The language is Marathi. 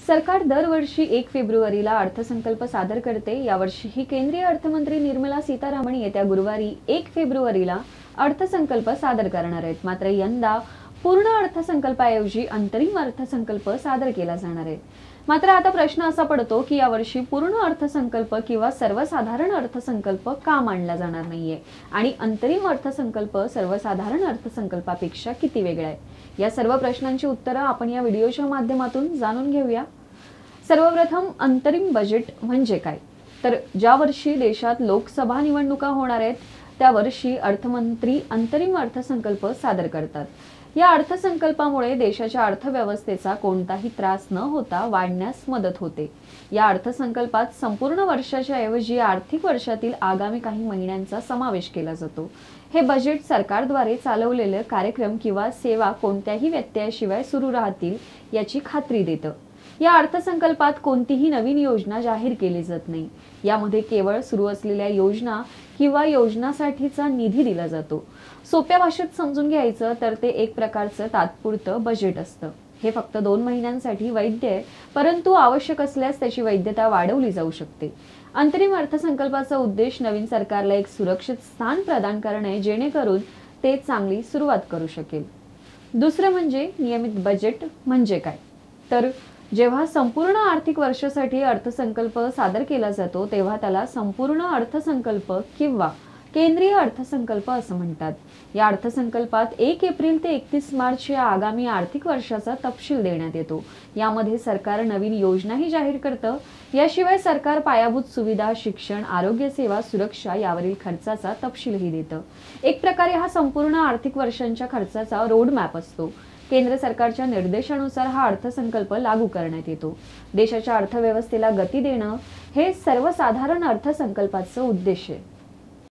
सरकार दरवर्षी 1 फेब्रुवारीला अर्थसंकल्प सादर करते। यावर्षीही केंद्रीय अर्थमंत्री निर्मला सीतारामन येत्या गुरुवारी 1 फेब्रुवारीला अर्थसंकल्प सादर करणार आहेत। मात्र यंदा पूर्ण अर्थसंकल्पाऐवजी अंतरिम अर्थसंकल्प सादर केला जाणार आहे। मात्र आता प्रश्न असा पडतो की यावर्षी पूर्ण अर्थसंकल्प किंवा सर्वसाधारण अर्थसंकल्प का मांडला जाणार नाहीये आणि अंतरिम अर्थसंकल्प सर्वसाधारण अर्थसंकल्पापेक्षा किती वेगळा आहे? या सर्व प्रश्नांची उत्तरं आपण या व्हिडिओच्या माध्यमातून जाणून घेऊया। सर्वप्रथम अंतरिम बजेट म्हणजे काय? तर ज्या वर्षी देशात लोकसभा निवडणुका होणार आहेत त्या वर्षी अर्थमंत्री अंतरिम अर्थसंकल्प सादर करतात। या अर्थसंकल्पामुळे देशाच्या अर्थव्यवस्थेचा कोणताही त्रास न होता वाढण्यास मदत होते। या अर्थसंकल्पात संपूर्ण वर्षाच्या ऐवजी आर्थिक वर्षातील आगामी काही महिन्यांचा समावेश केला जातो। हे बजेट सरकारद्वारे चालवलेले कार्यक्रम किंवा सेवा कोणत्याही व्यत्ययाशिवाय सुरू राहतील याची खात्री देतं। या अर्थसंकल्पात कोणतीही नवीन योजना जाहीर केली जात नाही। यामध्ये केवळ सुरू असलेल्या योजना किंवा योजनासाठीचा निधी दिला जातो। सोप्या भाषेत समजून घ्यायचं तर ते एक प्रकारचं तात्पुरतं बजेट असतं। हे फक्त 2 महिन्यांसाठी वैध आहे, परंतु आवश्यक असल्यास त्याची वैधता वाढवली जाऊ शकते। अंतरिम अर्थसंकल्पाचा उद्देश नवीन सरकारला एक सुरक्षित स्थान प्रदान करणे, जेणेकरून ते चांगली सुरुवात करू शकेल। दुसरं म्हणजे नियमित बजेट म्हणजे काय? तर जेव्हा संपूर्ण आर्थिक वर्षासाठी अर्थसंकल्प सादर केला जातो तेव्हा त्याला संपूर्ण अर्थसंकल्प किंवा केंद्रीय अर्थसंकल्प असं म्हणतात। या अर्थसंकल्पात 1 एप्रिल ते 31 मार्च या आगामी आर्थिक वर्षाचा तपशील देण्यात येतो। यामध्ये सरकार नवीन योजनाही जाहीर करतं। याशिवाय सरकार पायाभूत सुविधा, शिक्षण, आरोग्य सेवा, सुरक्षा यावरील खर्चाचा तपशीलही देतं। एक प्रकारे हा संपूर्ण आर्थिक वर्षांच्या खर्चाचा रोड मॅप असतो। केंद्र सरकारच्या निर्देशानुसार हा अर्थसंकल्प लागू करण्यात येतो। देशाच्या अर्थव्यवस्थेला गती देणं हे सर्वसाधारण अर्थसंकल्पाचं उद्देश आहे।